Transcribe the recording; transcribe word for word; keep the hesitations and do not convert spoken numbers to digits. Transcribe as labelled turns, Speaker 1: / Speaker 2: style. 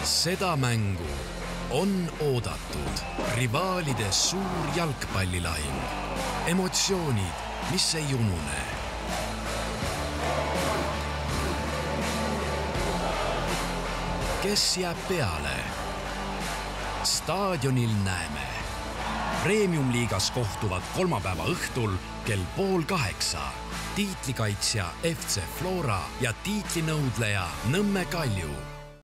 Speaker 1: Seda mängu on oodatud rivaalide suur jalgpallilahing. Emotsioonid, mis ei unune. Kes jääb peale? Staadionil näeme. Premium-liigas kohtuvad kolmapäeva õhtul kell pool kaheksa. Tiitlikaitsja F C Flora ja tiitlinõudleja Nõmme Kalju.